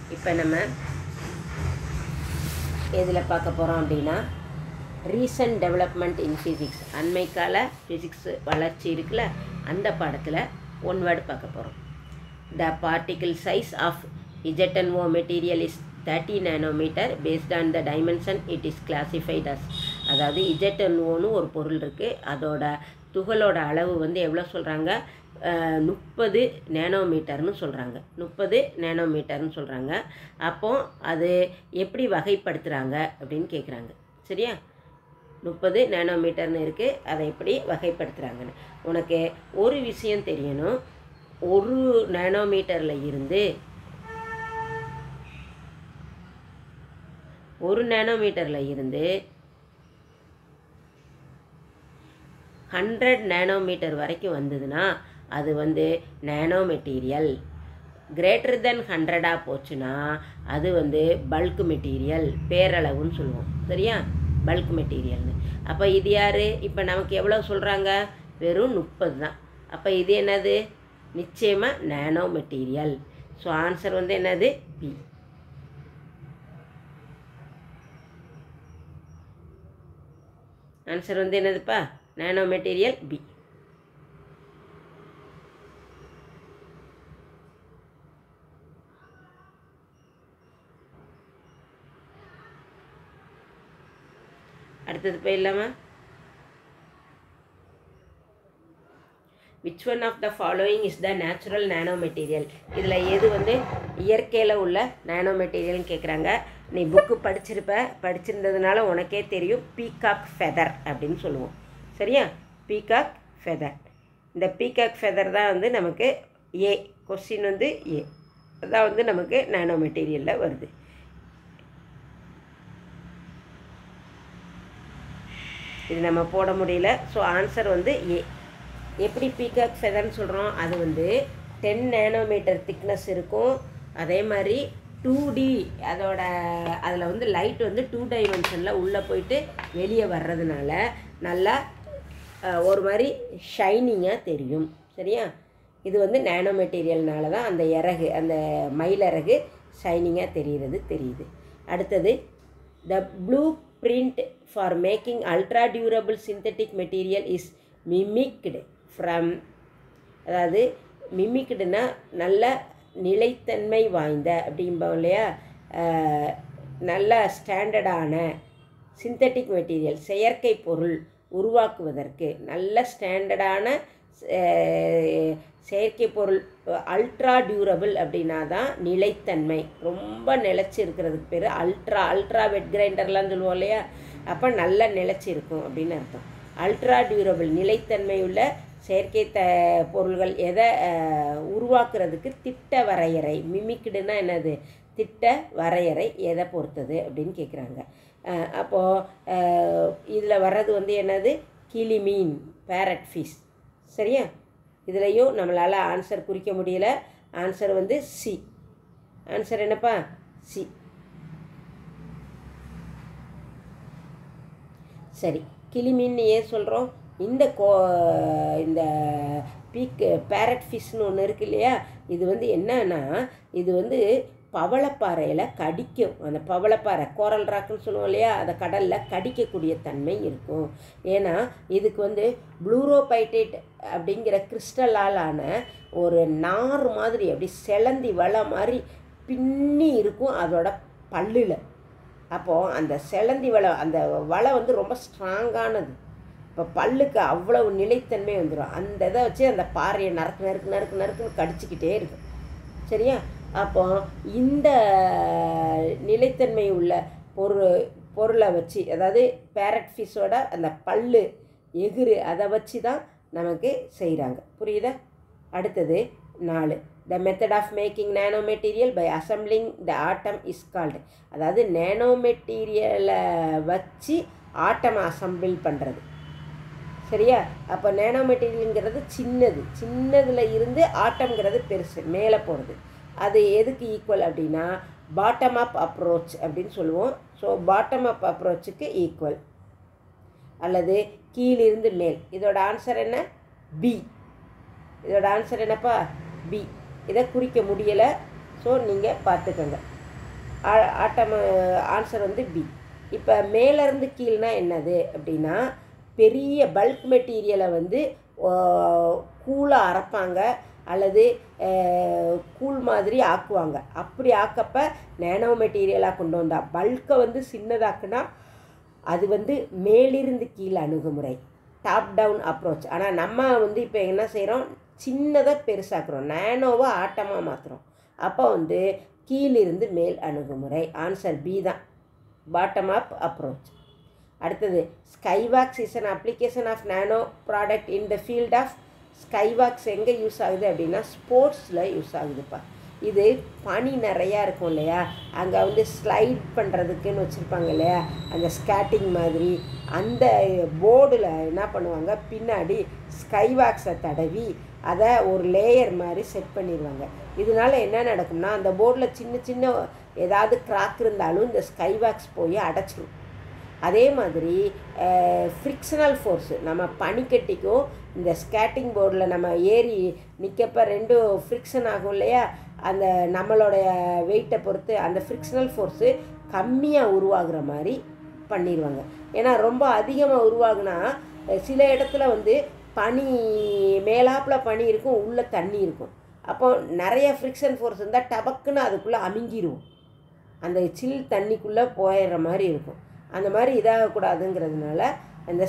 இப்போ நம்ம எதில் பார்க்க போகிறோம் அப்படின்னா ரீசன்ட் டெவலப்மெண்ட் இன் ஃபிசிக்ஸ், அண்மைக்கால ஃபிசிக்ஸ் வளர்ச்சி இருக்குல்ல, அந்த பாடத்தில் ஒன் வேர்டு பார்க்க போகிறோம். The particle size of ZnO material is 30 nanometre based on the dimension it is classified as. அதாவது ZnOன்னு ஒரு பொருள் இருக்குது, அதோட துகளோட அளவு வந்து எவ்வளோ சொல்கிறாங்க, 30 நேனோமீட்டர்னு சொல்கிறாங்க. 30 நேனோமீட்டர்னு சொல்கிறாங்க. அப்போது அது எப்படி வகைப்படுத்துகிறாங்க அப்படின்னு கேட்குறாங்க. சரியா, 30 நேனோமீட்டர்னு இருக்குது, அதை எப்படி வகைப்படுத்துகிறாங்கன்னு உனக்கு ஒரு விஷயம் தெரியணும். ஒரு நேனோமீட்டரில் இருந்து 100 நேனோமீட்டர் வரைக்கும் வந்ததுன்னா அது வந்து நேனோ மெட்டீரியல். கிரேட்டர் தென் 100 போச்சுன்னா அது வந்து பல்க் மெட்டீரியல், பேரளவுன்னு சொல்லுவோம். சரியா, பல்க் மெட்டீரியல்னு. அப்போ இது யார், இப்போ நமக்கு எவ்வளோ சொல்கிறாங்க, வெறும் 30 தான். அப்போ இது என்னது, நிச்சயமாக நேனோ மெட்டீரியல். ஸோ ஆன்சர் வந்து என்னது, பி. ஆன்சர் வந்து என்னதுப்பா, நேனோ மெட்டீரியல், பி. அடுத்தது போயிடலாமா. Which one of the following is the natural nano material. இதில் எது வந்து இயற்கையில் உள்ள நேனோ மெட்டீரியல்னு கேட்குறாங்க. நீ புக்கு படிச்சிருந்ததுனால உனக்கே தெரியும், பீகாக் ஃபெதர் அப்படின்னு சொல்லுவோம். சரியா, பீகாக் ஃபெதர். இந்த பீகாக் ஃபெதர் தான் வந்து நமக்கு ஏ, கொஸ்டின் வந்து ஏ, அதான் வந்து நமக்கு நேனோ மெட்டீரியலில் வருது. இது நம்ம போட முடியல. ஸோ ஆன்சர் வந்து ஏ. எப்படி பீகாக் ஃபெதர்னு சொல்கிறோம், அது வந்து 10 நேனோமீட்டர் திக்னஸ் இருக்கும். அதே மாதிரி 2D, அதில் வந்து லைட் வந்து 2 டைமென்ஷனில் உள்ளே போயிட்டு வெளியே வர்றதுனால நல்லா ஒரு மாதிரி ஷைனிங்காக தெரியும். சரியா, இது வந்து நேனோ மெட்டீரியல்னால தான் அந்த இறகு, அந்த மயிலிறகு ஷைனிங்காக தெரியுது. அடுத்தது, the blueprint for making ultra durable synthetic material is mimicked from. அதாவது மிமிக்டுனா நல்ல நிலைத்தன்மை வாய்ந்த அப்படிம்போம் இல்லையா, நல்ல ஸ்டாண்டர்டான சிந்தட்டிக் மெட்டீரியல், செயற்கை பொருள் உருவாக்குவதற்கு நல்ல ஸ்டாண்டர்டான செயற்கை பொருள். அல்ட்ரா டியூரபிள் அப்படின்னா தான் நிலைத்தன்மை, ரொம்ப நிலச்சி இருக்கிறதுக்கு பேர் அல்ட்ரா வெட் கிரைண்டர்லாம் சொல்லுவோம் இல்லையா, அப்போ நல்லா நிலச்சி இருக்கும் அப்படின்னு அர்த்தம். அல்ட்ரா டியூரபிள் நிலைத்தன்மை உள்ள செயற்கை பொருள்கள் எதை உருவாக்குறதுக்கு திட்ட வரையறை. மிமிக்டுனா என்னது, திட்ட வரையறை எதை பொறுத்தது அப்படின்னு கேட்குறாங்க. அப்போது இதில் வர்றது வந்து என்னது, கிளிமீன், பேரட் ஃபிஷ். சரியா, இதுலேயும் நம்மளால் ஆன்சர் குறிக்க முடியல. ஆன்சர் வந்து சி. ஆன்சர் என்னப்பா, சி. சரி, கிளிமீன் ஏன் சொல்கிறோம், இந்த பேரட் ஃபிஷ்னு ஒன்று இருக்கு இல்லையா, இது வந்து என்னன்னா, இது வந்து பவளப்பாறையில் கடிக்கும். அந்த பவளப்பாறை, கோரல் ராக்குன்னு சொல்லுவோம் இல்லையா, அதை கடலில் கடிக்கக்கூடிய தன்மை இருக்கும். ஏன்னா இதுக்கு வந்து ப்ளூரோபைட்டேட் அப்படிங்கிற கிறிஸ்டலால் ஆன ஒரு நார் மாதிரி அப்படி செலந்தி வலை மாதிரி பின்னி இருக்கும் அதோட பல்லில். அப்போது அந்த செலந்தி வலை, அந்த வலை வந்து ரொம்ப ஸ்ட்ராங்கானது. இப்போ பல்லுக்கு அவ்வளவு நிலைத்தன்மை வந்துடும். அந்த இதை வச்சு அந்த பாறையை நறுக்குன்னு கடிச்சிக்கிட்டே இருக்கும். சரியா, அப்போ இந்த நிலைத்தன்மை உள்ள பொருளை வச்சு, அதாவது பேரட் ஃபிஷ்ஷோட அந்த பல்லு எகிறு, அதை வச்சு தான் நமக்கு செய்கிறாங்க. புரியுதா. அடுத்தது 4, the method of making nano material by assembling the atom is called. அதாவது நேனோ மெட்டீரியலை வச்சு ஆட்டம் அசம்பிள் பண்ணுறது. சரியா, அப்போ நேனோ மெட்டீரியலுங்கிறது சின்னதில் இருந்து ஆட்டம்ங்கிறது பெருசு, மேலே போகிறது. அது எதுக்கு ஈக்குவல் அப்படின்னா பாட்டம் அப் அப்ரோச் அப்படின்னு சொல்லுவோம். ஸோ பாட்டம் அப் அப்ரோச்சுக்கு ஈக்குவல், அல்லது கீழிருந்து மேல். இதோட ஆன்சர் என்ன, பி. இதோட ஆன்சர் என்னப்பா, பி. இதை குறிக்க முடியலை. ஸோ நீங்கள் பார்த்துக்கோங்க. ஆட்டம் ஆன்சர் வந்து பி. இப்போ மேலேருந்து கீழ்னா என்னது அப்படின்னா, பெரிய பல்க் மெட்டீரியலை வந்து கூலாக அரைப்பாங்க அல்லது கூழ் மாதிரி ஆக்குவாங்க. அப்படி ஆக்கப்போ நேனோ மெட்டீரியலாக கொண்டு வந்தால் பல்கை வந்து சின்னதாக்குனா அது வந்து மேலிருந்து கீழே அணுகுமுறை, டாப் டவுன் அப்ரோச். ஆனால் நம்ம வந்து இப்போ என்ன செய்கிறோம், சின்னதாக பெருசாக்குறோம், நேனோவை ஆட்டமாக மாற்றுறோம். அப்போ வந்து கீழிருந்து மேல் அணுகுமுறை. ஆன்சர் பி தான், பாட்டம் அப் அப்ரோச். அடுத்தது skywax is an application of nano product in the field of. Skywax எங்கே யூஸ் ஆகுது அப்படின்னா ஸ்போர்ட்ஸில் யூஸ் ஆகுதுப்பா. இது பனி நிறையா இருக்கும் இல்லையா, அங்கே வந்து ஸ்லைட் பண்ணுறதுக்குன்னு வச்சுருப்பாங்க இல்லையா, அந்த ஸ்கேட்டிங் மாதிரி அந்த போர்டில் என்ன பண்ணுவாங்க, பின்னாடி ஸ்கைவாக்ஸை தடவி அதை ஒரு லேயர் மாதிரி செட் பண்ணிடுவாங்க. இதனால் என்ன நடக்கும்னா அந்த போர்டில் சின்ன சின்ன ஏதாவது கிராக் இருந்தாலும் இந்த ஸ்கைவாக்ஸ் போய் அடைச்சிடும். அதே மாதிரி ஃப்ரிக்ஷனல் ஃபோர்ஸு, நம்ம பனிக்கட்டிக்கும் இந்த ஸ்கேட்டிங் போர்டில் நம்ம ஏறி நிற்கப்போ ரெண்டும் ஃப்ரிக்ஷன் ஆகும் இல்லையா, அந்த நம்மளுடைய வெயிட்டை பொறுத்து அந்த ஃப்ரிக்ஷனல் ஃபோர்ஸு கம்மியாக உருவாகிற மாதிரி பண்ணிடுவாங்க. ஏன்னா ரொம்ப அதிகமாக உருவாகுனா சில இடத்துல வந்து பனி மேலாப்பில் பனி இருக்கும், உள்ளே தண்ணி இருக்கும். அப்போ நிறைய ஃப்ரிக்ஷன் ஃபோர்ஸ் இருந்தால் டபக்குன்னு அதுக்குள்ளே அமுங்கிடுவோம், அந்த சில் தண்ணிக்குள்ளே போயிடுற மாதிரி இருக்கும். அந்த மாதிரி இதாகக்கூடாதுங்கிறதுனால இந்த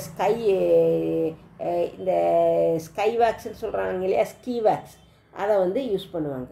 இந்த ஸ்கை வேக்ஸ்ன்னு சொல்கிறாங்க இல்லையா, ஸ்கீ வேக்ஸ், அதை வந்து யூஸ் பண்ணுவாங்க.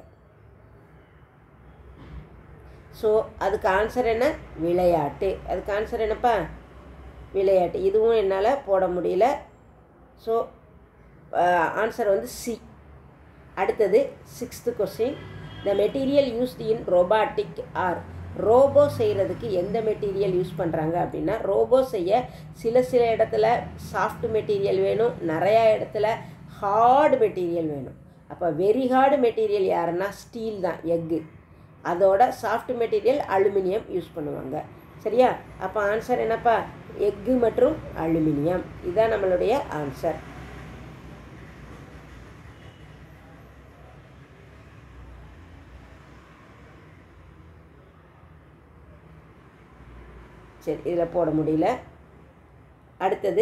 ஸோ அதுக்கு ஆன்சர் என்ன, விளையாட்டு. அதுக்கு ஆன்சர் என்னப்பா, விளையாட்டு. இதுவும் என்னால் போட முடியல. ஸோ ஆன்சர் வந்து சி. அடுத்தது 6th question. The material used in robotic are. Robot செய்கிறதுக்கு எந்த மெட்டீரியல் யூஸ் பண்ணுறாங்க அப்படின்னா, ரோபோ செய்ய சில இடத்துல சாஃப்ட் மெட்டீரியல் வேணும், நிறையா இடத்துல ஹார்டு மெட்டீரியல் வேணும். அப்போ வெரி ஹார்டு மெட்டீரியல் யாருன்னா ஸ்டீல் தான், எக்கு. அதோட சாஃப்ட் மெட்டீரியல் அலுமினியம் யூஸ் பண்ணுவாங்க. சரியா? அப்போ ஆன்சர் என்னப்பா, எக்கு மற்றும் அலுமினியம். இதுதான் நம்மளுடைய ஆன்சர். சரி, இதில் போட முடியல. அடுத்தது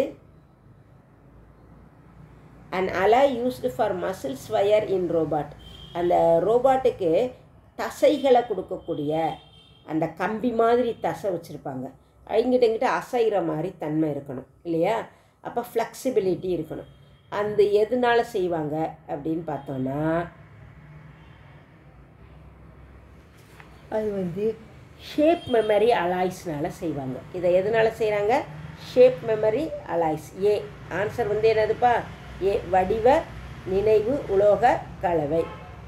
an alloy used for muscles wire in robot. அந்த ரோபாட்டுக்கு தசைகளை கொடுக்கக்கூடிய அந்த கம்பி மாதிரி தசை வச்சுருப்பாங்க. இங்கிட்ட அசைகிற மாதிரி தன்மை இருக்கணும் இல்லையா, அப்போ ஃப்ளெக்சிபிலிட்டி இருக்கணும். அந்த எதனால செய்வாங்க அப்படின்னு பார்த்தோன்னா, அது வந்து ஷேப் மெமரி அலாய்ஸ்னால் செய்வாங்க. இதை எதனால் செய்கிறாங்க, shape memory alloys. A answer வந்து என்னதுப்பா, ஏ வடிவ நினைவு உலோக கலவை.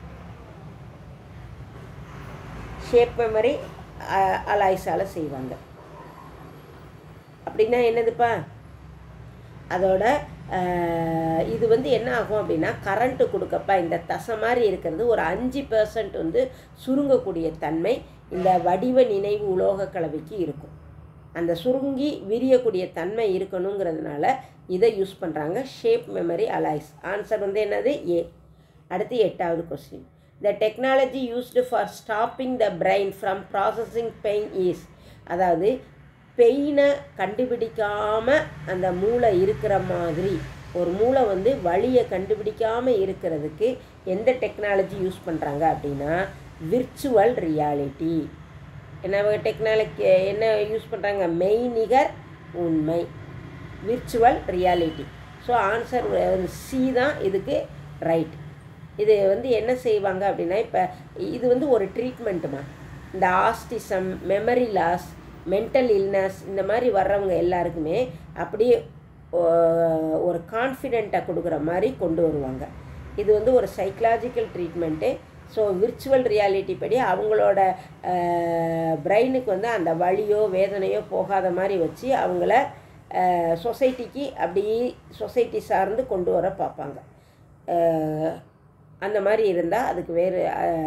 ஷேப் மெமரி அலாய்ஸால் செய்வாங்க. அப்படின்னா என்னதுப்பா, அதோட இது வந்து என்ன ஆகும் அப்படின்னா, கரண்ட்டு கொடுக்கப்ப இந்த தசை மாதிரி இருக்கிறது ஒரு 5% வந்து சுருங்கக்கூடிய தன்மை இந்த வடிவ நினைவு உலோக கலவைக்கு இருக்கும். அந்த சுருங்கி விரியக்கூடிய தன்மை இருக்கணுங்கிறதுனால இதை யூஸ் பண்ணுறாங்க, ஷேப் மெமரி அலாய்ஸ். ஆன்சர் வந்து என்னது, ஏ. அடுத்து 8வது question. The technology used for stopping the brain from processing pain is. அதாவது பெயினை கண்டுபிடிக்காமல் அந்த மூளை இருக்கிற மாதிரி, ஒரு மூளை வந்து வலியை கண்டுபிடிக்காமல் இருக்கிறதுக்கு எந்த டெக்னாலஜி யூஸ் பண்ணுறாங்க அப்படின்னா, விர்ச்சுவல் ரியாலிட்டி. என்ன டெக்னாலஜி என்ன யூஸ் பண்ணுறாங்க, மெய்நிகர் உண்மை, virtual reality. So answer C தான் இதுக்கு ரைட். இது வந்து என்ன செய்வாங்க அப்படின்னா, இப்போ இது வந்து ஒரு ட்ரீட்மெண்ட்டுமா. இந்த autism, memory loss, mental illness, இந்த மாதிரி வர்றவங்க எல்லாருக்குமே அப்படியே ஒரு கான்ஃபிடென்ட்டாக கொடுக்குற மாதிரி கொண்டு வருவாங்க. இது வந்து ஒரு psychological treatment. So virtual reality படி அவங்களோட பிரெயினுக்கு வந்து அந்த வலியோ வேதனையோ போகாத மாதிரி வச்சு அவங்கள சொசைட்டிக்கு அப்படி சொசைட்டி சார்ந்து கொண்டு வர பார்ப்பாங்க. அந்த மாதிரி இருந்தால் அதுக்கு வேறு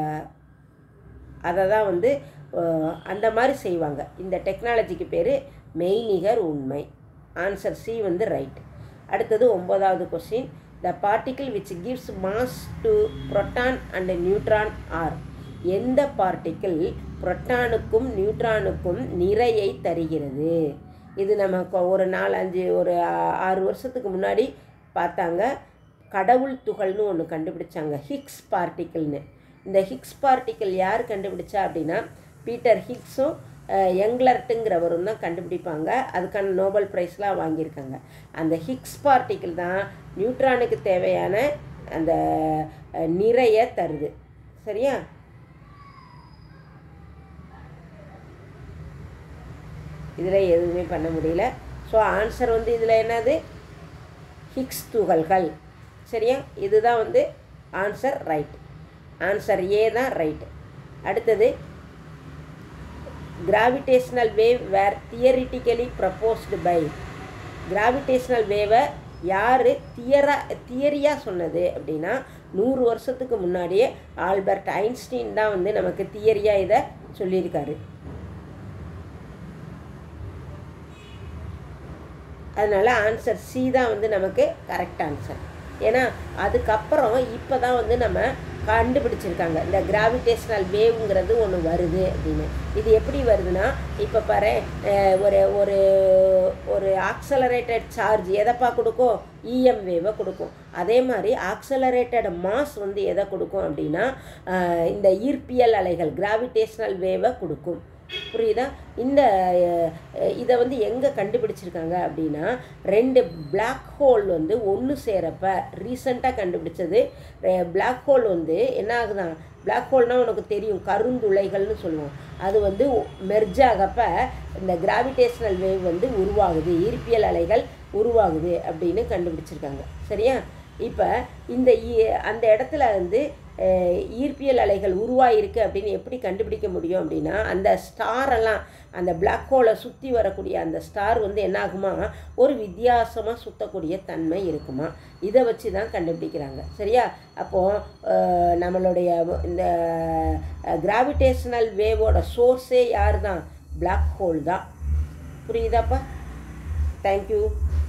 அதை தான் வந்து அந்த மாதிரி செய்வாங்க. இந்த டெக்னாலஜிக்கு பேர் மெய்நிகர் உண்மை. ஆன்சர் சி வந்து ரைட். அடுத்தது 9வது question. The particle which gives mass to proton and neutron are. எந்த பார்ட்டிக்கிள் புரோட்டானுக்கும் நியூட்ரானுக்கும் நிறையை தருகிறது? இது நமக்கு ஒரு 4-5 ஒரு 6 வருஷத்துக்கு முன்னாடி பார்த்தாங்க. கடவுள் துகள்னு ஒன்று கண்டுபிடிச்சாங்க, ஹிக்ஸ் பார்ட்டிக்கிள்னு. இந்த ஹிக்ஸ் பார்ட்டிக்கிள் யார் கண்டுபிடிச்சா அப்படின்னா பீட்டர் ஹிக்ஸும் யங்லர்ட்டுங்கிறவரும் தான் கண்டுபிடிப்பாங்க. அதுக்கான நோபல் ப்ரைஸ்லாம் வாங்கியிருக்காங்க. அந்த ஹிக்ஸ் பார்ட்டிக்கிள் தான் நியூட்ரானுக்கு தேவையான அந்த நிறைய தருது. சரியா? இதில் எதுவுமே பண்ண முடியல. ஸோ ஆன்சர் வந்து இதில் என்னது? ஹிக்ஸ் துகள்கள். சரியா? இதுதான் வந்து ஆன்சர் ரைட். ஆன்சர் ஏ தான் ரைட்டு. அடுத்தது, gravitational wave were theoretically proposed by. Gravitational வேவை யார் தியரியாக சொன்னது அப்படின்னா 100 வருஷத்துக்கு முன்னாடியே ஆல்பர்ட் ஐன்ஸ்டீன் தான் வந்து நமக்கு தியரியாக இதை சொல்லியிருக்காரு. அதனால் ஆன்சர் சி தான் வந்து நமக்கு கரெக்ட் ஆன்சர். ஏன்னா அதுக்கப்புறம் இப்போ தான் வந்து நம்ம கண்டுபிடிச்சிருக்காங்க இந்த கிராவிடேஷ்னல் வேவ்ங்கிறது ஒன்று வருது அப்படின்னு. இது எப்படி வருதுன்னா, இப்போ பாரு, ஒரு ஒரு ஒரு ஆக்சலரேட்டட் சார்ஜ் எதைப்பா கொடுக்கும்? இஎம் வேவை கொடுக்கும். அதே மாதிரி ஆக்சலரேட்டட் மாஸ் வந்து எதை கொடுக்கும் அப்படின்னா இந்த ஈர்ப்பியல் அலைகள் கிராவிடேஷ்னல் வேவை கொடுக்கும். புரியுதா? இதை வந்து எங்கே கண்டுபிடிச்சிருக்காங்க அப்படின்னா 2 பிளாக் ஹோல் வந்து ஒன்று சேரப்ப ரீசண்டாக கண்டுபிடிச்சது. பிளாக் ஹோல் வந்து என்ன ஆகுதான்? பிளாக் ஹோல்னால் உனக்கு தெரியும், கருந்துளைகள்னு சொல்லுவோம். அது வந்து மெர்ஜ் ஆகப்போ இந்த கிராவிடேஷ்னல் வேவ் வந்து உருவாகுது, ஈர்ப்பியல் அலைகள் உருவாகுது அப்படின்னு கண்டுபிடிச்சிருக்காங்க. சரியா? இப்போ அந்த இடத்துல வந்து ஈர்ப்பியல் அலைகள் உருவாயிருக்கு அப்படின்னு எப்படி கண்டுபிடிக்க முடியும் அப்படின்னா, அந்த ஸ்டாரெல்லாம் அந்த பிளாக் ஹோலை சுற்றி வரக்கூடிய அந்த ஸ்டார் வந்து என்ன ஆகுமா, ஒரு வித்தியாசமாக சுற்றக்கூடிய தன்மை இருக்குமா. இதை வச்சு தான் கண்டுபிடிக்கிறாங்க. சரியா? அப்போது நம்மளுடைய இந்த கிராவிடேஷ்னல் வேவோட சோர்ஸே யார் தான்? பிளாக் ஹோல் தான். புரியுதாப்பா? தேங்க்யூ.